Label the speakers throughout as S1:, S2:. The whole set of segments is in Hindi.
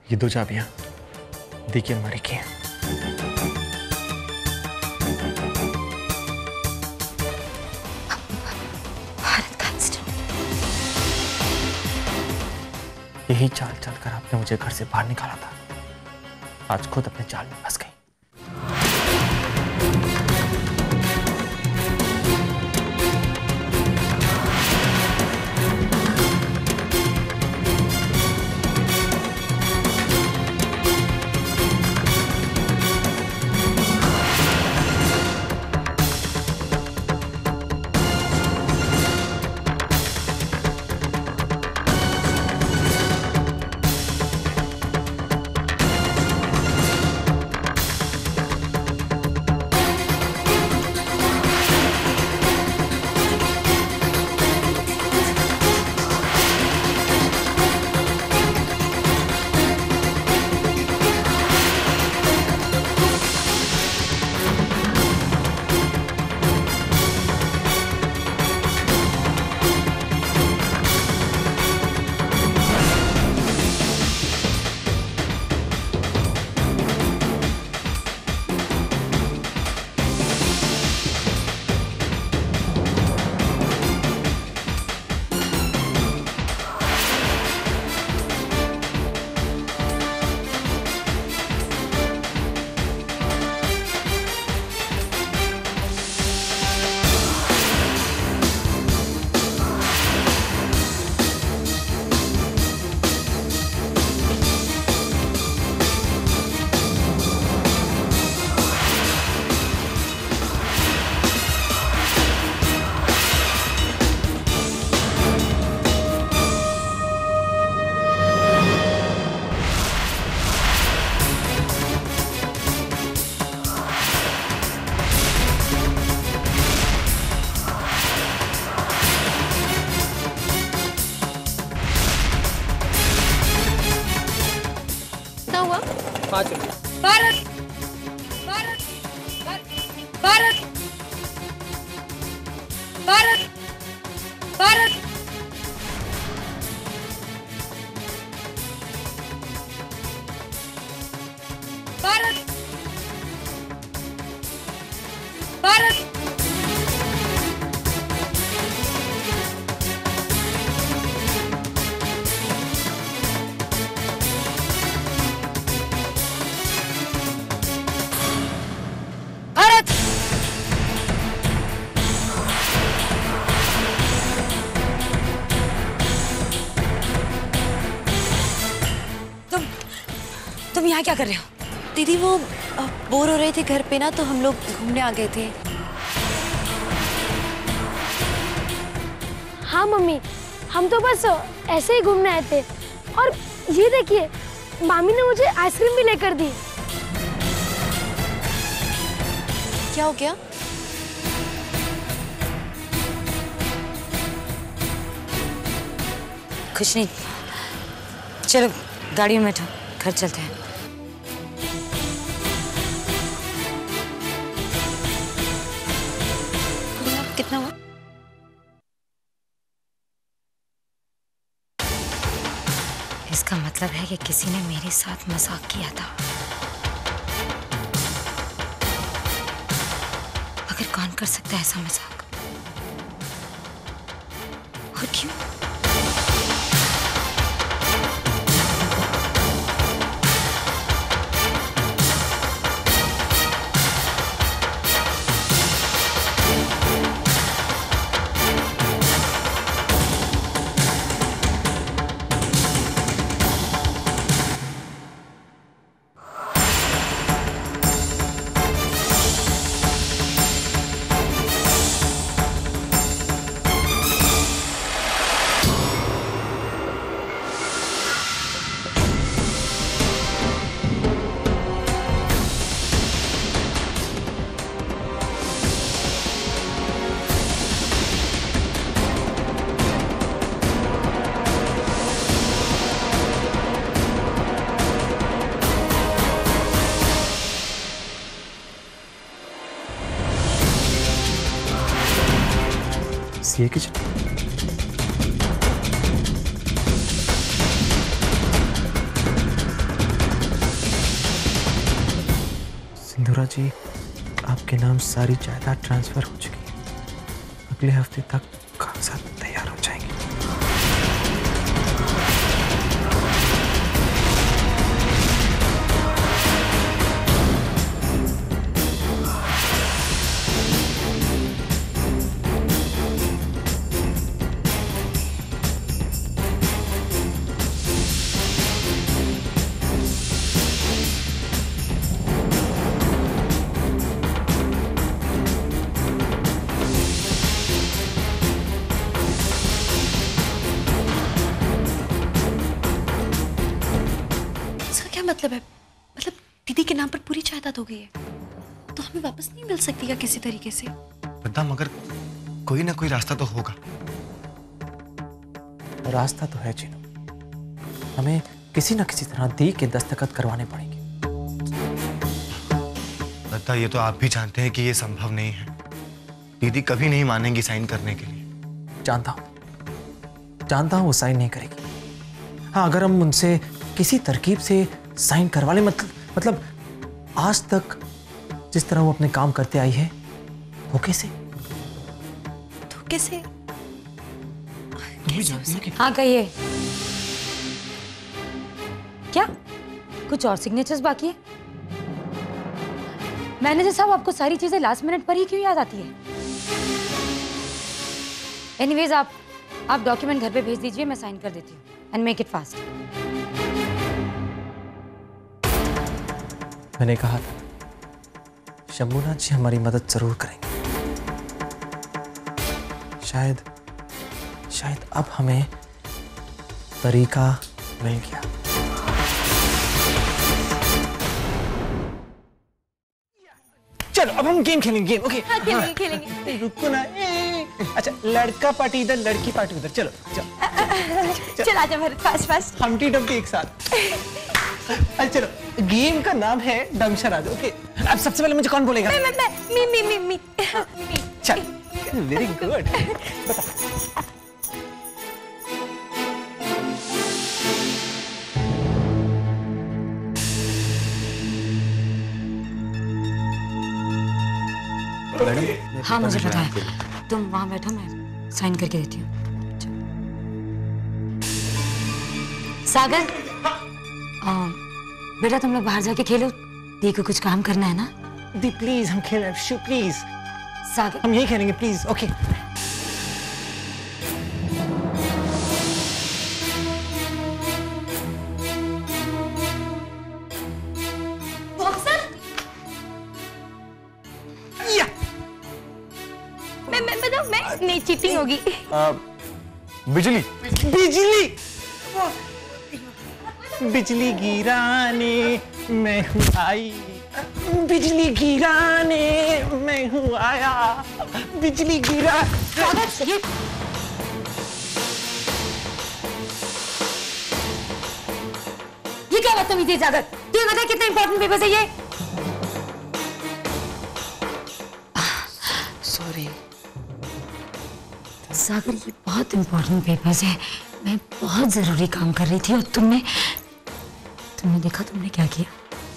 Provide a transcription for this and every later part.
S1: ये 2 चाबियां देखिए अलमारी की हैं।
S2: भारत का एक्सीडेंट।
S1: यही चाल चलकर आपने मुझे घर से बाहर निकाला था। आज खुद अपने जाल में फंस गई।
S2: भारत भारत भारत भारत भारत भारत भारत भारत तुम यहाँ क्या कर रहे हो?
S3: दीदी वो बोर हो रहे थे घर पे ना, तो हम लोग घूमने आ गए थे।
S4: हाँ मम्मी, हम तो बस ऐसे ही घूमने आए थे। और ये देखिए, मामी ने मुझे आइसक्रीम भी लेकर दी।
S3: क्या हो गया?
S2: कुछ नहीं, चलो गाड़ी में बैठो, घर चलते हैं।
S3: कितना हुआ?
S2: इसका मतलब है कि किसी ने मेरे साथ मजाक किया था। मगर कौन कर सकता है ऐसा मजाक? और क्यों?
S1: ये किचन बोरा जी, आपके नाम सारी जायदाद ट्रांसफर हो चुकी है। अगले हफ्ते तक कागजात तैयार हो जाएंगे।
S3: मतलब है, मतलब दीदी के नाम पर पूरी जायदाद हो गई है, तो हमें वापस नहीं मिल सकती क्या किसी तरीके से?
S5: बता, मगर कोई ना कोई रास्ता तो होगा।
S1: रास्ता तो है चीनू, हमें किसी न किसी तरह दी के दस्तखत करवाने पड़ेंगे।
S5: बता, ये तो आप भी जानते हैं कि ये संभव नहीं है। दीदी कभी नहीं मानेंगी साइन करने के लिए।
S1: जानता हूं वो साइन नहीं करेगी। हाँ, अगर हम उनसे किसी तरकीब से साइन करवा ले, मतलब आज तक जिस तरह वो अपने काम करते आई है, धोखे से।
S2: हाँ कहिए। क्या कुछ और सिग्नेचर्स बाकी है? मैनेजर साहब, आपको सारी चीजें लास्ट मिनट पर ही क्यों याद आती है? एनीवेज आप डॉक्यूमेंट घर पे भेज दीजिए, मैं साइन कर देती हूँ। And make it fast.
S1: मैंने कहा था शंभूनाथ जी हमारी मदद जरूर करेंगे। शायद अब हमें तरीका मिल गया। चलो अब हम गेम खेलेंगे। Game okay?
S3: हाँ, खेलेंगे।
S1: रुको ना। अच्छा, लड़का पार्टी इधर, लड़की पार्टी उधर। चलो
S3: चल आजा भरत, फास्ट।
S1: हमटी डमटी एक साथ। अच्छा चलो, गेम का नाम है डमशराज। ओके, अब सबसे पहले मुझे कौन बोलेगा?
S3: मी।
S1: चल, वेरी गुड। बता।
S2: हाँ मुझे पता है, तुम वहां बैठो, मैं साइन करके देती हूँ। सागर, बेटा तुम लोग बाहर जाके खेलो, दी को कुछ काम करना है ना।
S1: दी प्लीज, हम खेल रहे हैं। प्लीज
S2: सागर,
S1: हम यही खेलेंगे प्लीज। ओके
S3: मैं चीटिंग होगी।
S5: बिजली
S1: बिजली गिराने मैं हूँ आई, बिजली गिराने मैं हूँ आया, बिजली गिरा।
S2: ये क्या बदतमीजी है सागर? तुझे पता है कितने इंपॉर्टेंट पेपर्स है ये?
S1: सॉरी
S2: सागर, ये बहुत इंपॉर्टेंट पेपर्स है। मैं बहुत जरूरी काम कर रही थी और तुमने देखा तुमने क्या किया?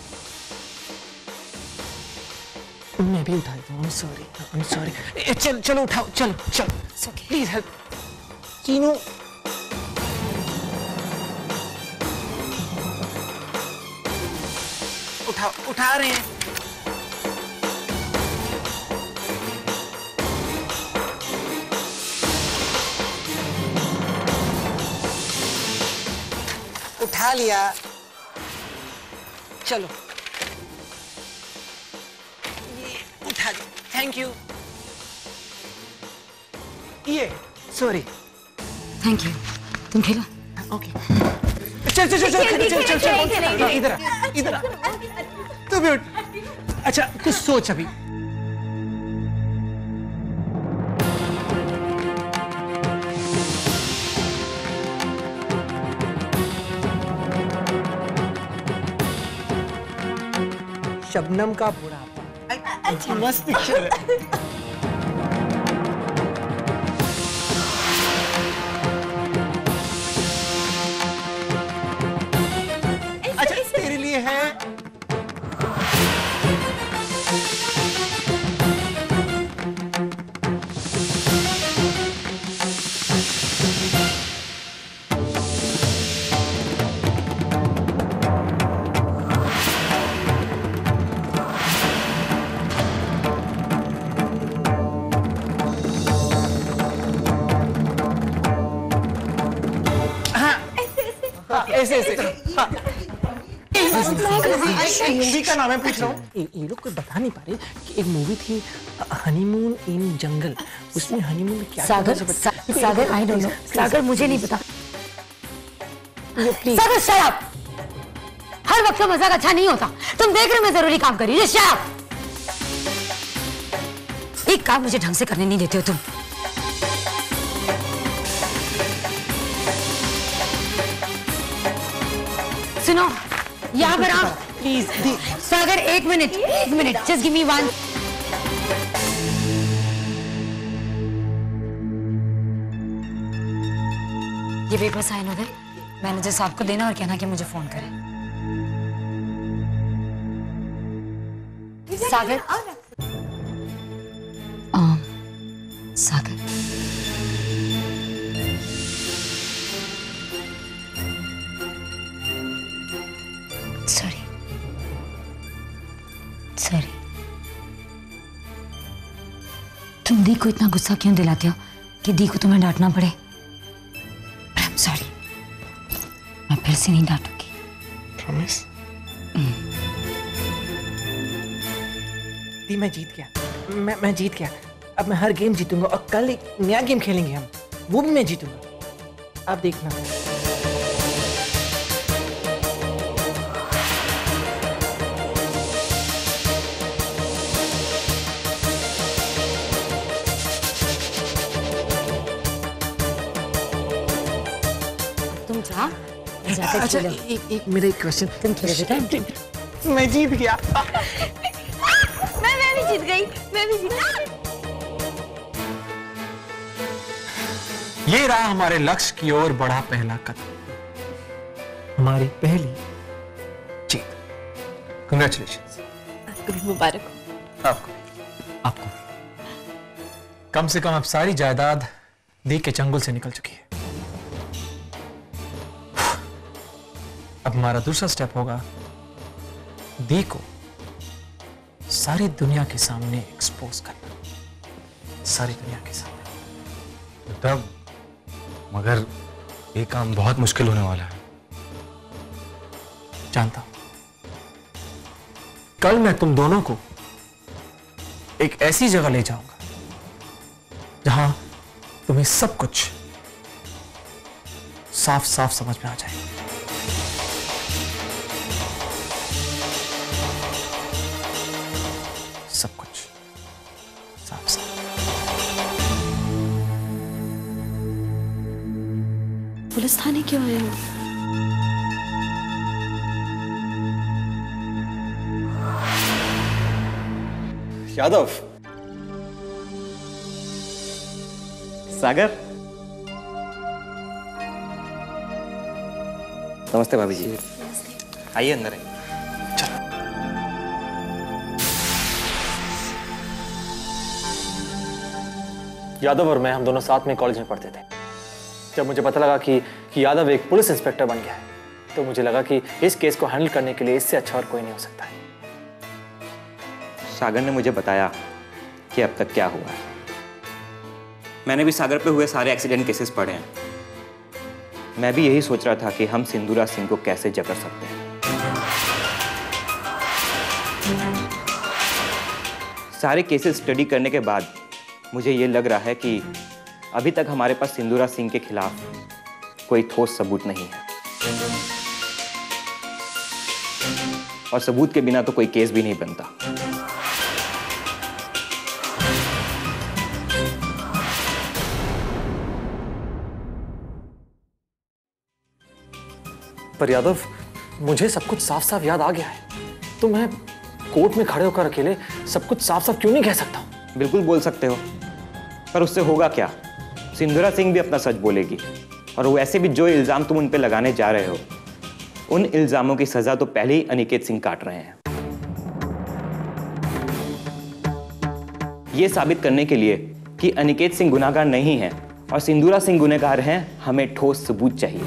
S1: मैं भी उठा देता हूँ। सॉरी। चलो उठाओ, चलो प्लीज हेल्प। चीनू, उठा रहे हैं। उठा लिया। चलो ये उठा दो। Thank you. ये सॉरी।
S2: Thank you. तुम खेलो।
S1: ओके, चल इधर तू भी उठ। अच्छा कुछ सोच अभी। शबनम का बुढ़ापा। मस्त पिक्चर है। अच्छा तेरे लिए है। ऐसे ऐसे। मूवी का नाम है पूछ रहा हूँ। ये लोग कोई बता नहीं पा रहे कि एक मूवी थी हनीमून इन जंगल, उसमें हनीमून में क्या
S2: सागर आई डोंट नो। सागर मुझे नहीं पता। सागर शट अप। हर वक्त का मजाक अच्छा नहीं होता। तुम देख रहे हो मैं जरूरी काम कर रही हूँ। Shut up. एक काम मुझे ढंग से करने नहीं देते हो तुम। सुनो यहाँ पर आओ प्लीज। सागर एक minute just give me one. ये पेपर साइन हो गए। मैनेजर साहब को देना और कहना कि मुझे फोन करें। सागर सागर सॉरी तुम दी को इतना गुस्सा क्यों दिलाते हो कि दी को तुम्हें डांटना पड़े? I am sorry. मैं फिर से नहीं डांटूंगी।
S1: प्रॉमिस? दी मैं जीत गया। मैं जीत गया। अब मैं हर गेम जीतूंगा और कल एक नया गेम खेलेंगे हम, वो भी मैं जीतूंगा। आप देखना। अच्छा एक मेरा एक क्वेश्चन।
S2: तुम खेले बेटा?
S1: मैं जीत गया।
S3: मैं भी जीत गई।
S1: ये रहा हमारे लक्ष्य की ओर बढ़ा पहला कदम, हमारी पहली जीत। कांग्रेचुलेशंस।
S3: आपको भी मुबारक हो।
S1: आपको कम से कम अब सारी जायदाद दी के चंगुल से निकल चुकी है। अब हमारा दूसरा स्टेप होगा दी को सारी दुनिया के सामने एक्सपोज करना, सारी दुनिया के सामने।
S5: तब मगर ये काम बहुत मुश्किल होने वाला है।
S1: जानता हूं। कल मैं तुम दोनों को एक ऐसी जगह ले जाऊंगा जहां तुम्हें सब कुछ साफ साफ समझ में आ जाए। सब कुछ साफ साफ।
S3: पुलिस थाने क्यों आए हो?
S6: यादव। सागर। नमस्ते भाभी जी। आइए अंदर आइए।
S1: यादव और मैं हम दोनों साथ में कॉलेज में पढ़ते थे। जब मुझे पता लगा कि यादव एक पुलिस इंस्पेक्टर बन गया है, तो मुझे लगा कि इस केस को हैंडल करने के लिए इससे अच्छा और कोई नहीं हो सकता है।
S6: सागर ने मुझे बताया कि अब तक क्या हुआ है। मैंने भी सागर पे हुए सारे एक्सीडेंट केसेस पढ़े हैं। मैं भी यही सोच रहा था कि हम सिंदूरा सिंह को कैसे जकड़ सकते हैं। सारे केसेस स्टडी करने के बाद मुझे ये लग रहा है कि अभी तक हमारे पास सिंदूरा सिंह के खिलाफ कोई ठोस सबूत नहीं है, और सबूत के बिना तो कोई केस भी नहीं बनता।
S1: पर यादव, मुझे सब कुछ साफ साफ याद आ गया है, तो मैं कोर्ट में खड़े होकर अकेले सब कुछ साफ साफ क्यों नहीं कह सकता?
S6: बिल्कुल बोल सकते हो, पर उससे होगा क्या? सिंदूरा सिंह भी अपना सच बोलेगी, और वैसे भी जो इल्जाम तुम उन पे लगाने जा रहे हो, उन इल्जामों की सजा तो पहले ही अनिकेत सिंह काट रहे हैं। यह साबित करने के लिए कि अनिकेत सिंह गुनाहगार नहीं है और सिंदूरा सिंह गुनहगार हैं, हमें ठोस सबूत चाहिए।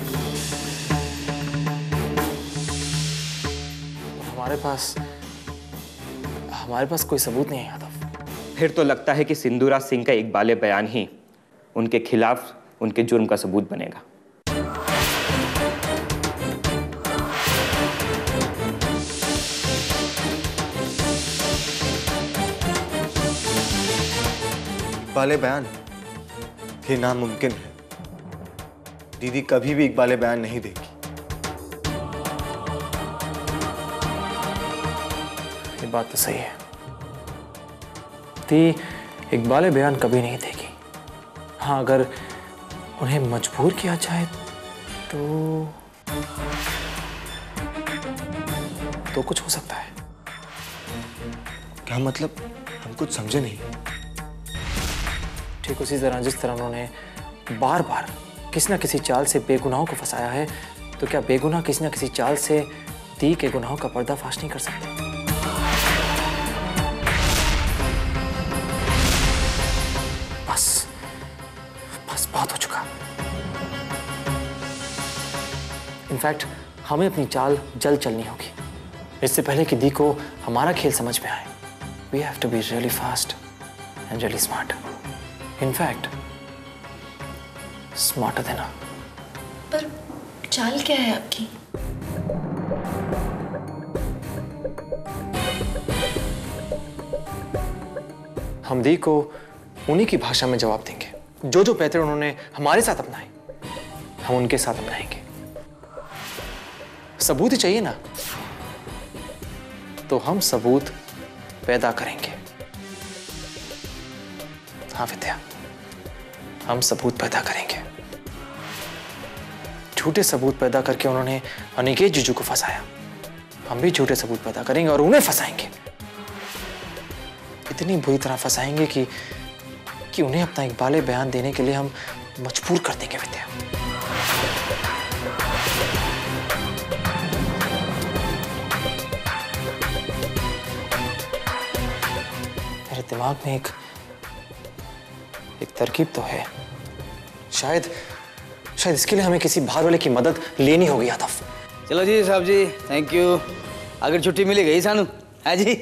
S1: हमारे पास कोई सबूत नहीं है यादव।
S6: फिर तो लगता है कि सिंदूरा सिंह का एक बाले बयान ही उनके खिलाफ उनके जुर्म का सबूत बनेगा।
S5: इकबाल बयान, ये नामुमकिन है। दीदी कभी भी इकबाल बयान नहीं देगी।
S1: ये बात तो सही है, दी इकबाल बयान कभी नहीं देगी। हाँ, अगर उन्हें मजबूर किया जाए तो कुछ हो सकता है।
S5: क्या मतलब? हम कुछ समझे नहीं।
S1: ठीक उसी तरह जिस तरह उन्होंने बार बार किसी न किसी चाल से बेगुनाहों को फंसाया है, तो क्या बेगुनाह किसी न किसी चाल से दी के गुनाहों का पर्दाफाश नहीं कर सकते? बस बस बहुत हो चुका। इनफैक्ट हमें अपनी चाल जल्द चलनी होगी, इससे पहले कि दी को हमारा खेल समझ में आए। We have to be really fast and really smart. In fact, smarter than her.
S3: पर चाल क्या है आपकी?
S1: हम दी को उन्हीं की भाषा में जवाब देंगे। जो जो पैतरे उन्होंने हमारे साथ अपनाए, हम उनके साथ अपनाएंगे। सबूत ही चाहिए ना, तो हम सबूत पैदा करेंगे। हाँ विद्या, हम सबूत पैदा करेंगे। झूठे सबूत पैदा करके उन्होंने अनिकेत जीजू को फंसाया, हम भी झूठे सबूत पैदा करेंगे और उन्हें फंसाएंगे। इतनी बुरी तरह फंसाएंगे कि उन्हें अपना इकबाल बयान देने के लिए हम मजबूर कर देंगे विद्या। मेरे दिमाग में एक तरकीब तो है। शायद इसके लिए हमें किसी बाहर वाले की मदद लेनी होगी आतफ।
S7: चलो जी साहब जी, थैंक यू। अगर छुट्टी मिली गई सानू, है जी।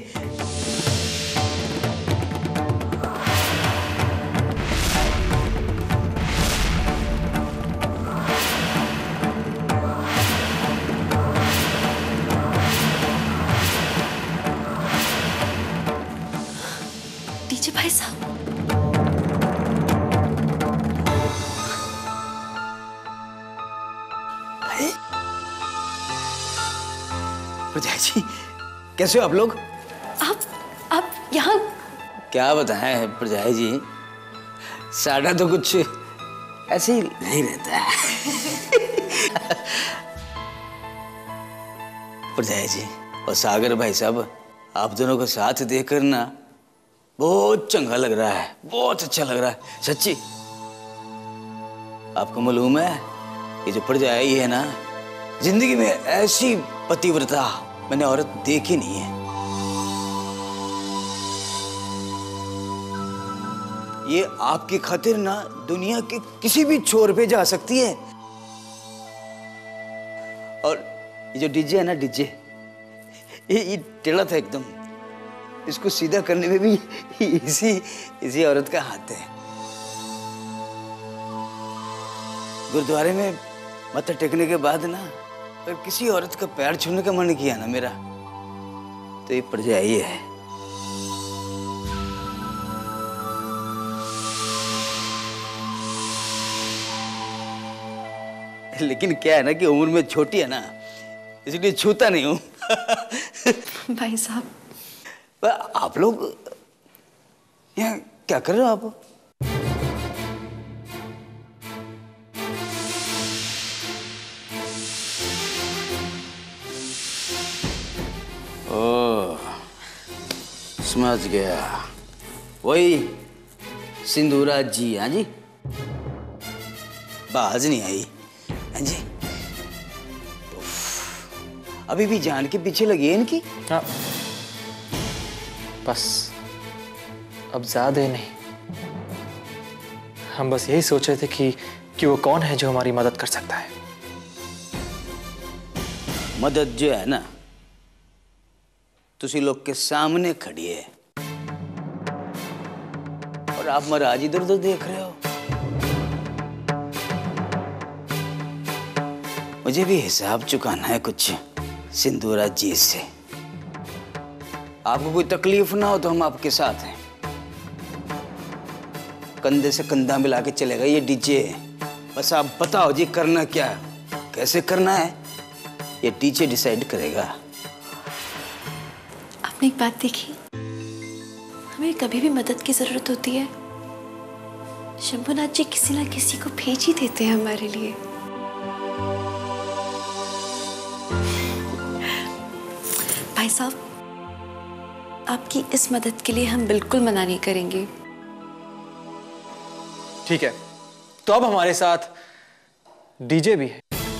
S3: डीजे भाई साहब,
S7: प्रजा जी, कैसे हो आप लोग?
S3: आप यहाँ?
S7: क्या बताएं प्रजा जी, साड़ा तो कुछ ऐसे ही नहीं रहता है। प्रजा जी और सागर भाई साहब, आप दोनों का साथ देखकर ना बहुत चंगा लग रहा है, बहुत अच्छा लग रहा है सच्ची। आपको मालूम है, ये जो प्रजा आई है ना, जिंदगी में ऐसी पतिव्रता मैंने औरत देखी नहीं है। ये आपकी खातिर ना दुनिया के किसी भी छोर पे जा सकती है। और ये जो डीजे है ना, डीजे ये टेढ़ा था एकदम, इसको सीधा करने में भी इसी औरत का हाथ है। गुरुद्वारे में मत्था टेकने के बाद ना, अगर किसी औरत का पैर छूने का मन किया ना मेरा, तो ये प्रजा ही है। लेकिन क्या है ना कि उम्र में छोटी है ना, इसलिए छूता नहीं हूं।
S3: भाई साहब,
S7: आप लोग यहाँ क्या कर रहे हो आप? ओह, समझ गया, वही सिंदूरा जी। हाँ जी, बाज नहीं आई। हाँ जी, अभी भी जान के पीछे लगी है इनकी।
S1: हाँ, बस अब ज्यादा नहीं, हम बस यही सोच रहे थे कि वो कौन है जो हमारी मदद कर सकता है।
S7: मदद जो है ना, तुसी लोग के सामने खड़ी है और आप महाराज इधर उधर देख रहे हो। मुझे भी हिसाब चुकाना है कुछ सिंदूरा जी से। आपको कोई तकलीफ ना हो तो हम आपके साथ हैं। कंधे से कंधा मिला के चलेगा ये डीजे। बस आप बताओ जी करना क्या है, कैसे करना है, ये डीजे डिसाइड करेगा।
S3: आपने एक बात देखी, हमें कभी भी मदद की जरूरत होती है, शंभुनाथ जी किसी ना किसी को भेज ही देते हैं हमारे लिए। भाई साहब, आपकी इस मदद के लिए हम बिल्कुल मना नहीं करेंगे।
S1: ठीक है, तो अब हमारे साथ डीजे भी है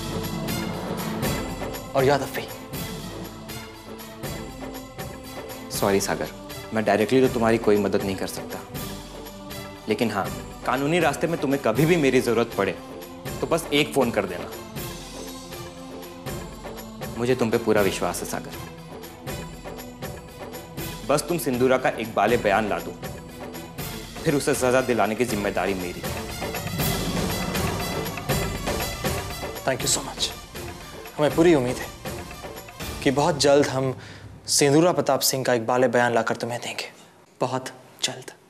S1: और यादव भी।
S6: सॉरी सागर, मैं डायरेक्टली तो तुम्हारी कोई मदद नहीं कर सकता, लेकिन हाँ, कानूनी रास्ते में तुम्हें कभी भी मेरी जरूरत पड़े तो बस एक फोन कर देना। मुझे तुम पे पूरा विश्वास है सागर। बस तुम सिंदूरा का एक बाले बयान ला दो, फिर उसे सजा दिलाने की जिम्मेदारी मेरी।
S1: Thank you so much. हमें पूरी उम्मीद है कि बहुत जल्द हम सिंदूरा प्रताप सिंह का एक बाले बयान लाकर तुम्हें देंगे, बहुत जल्द।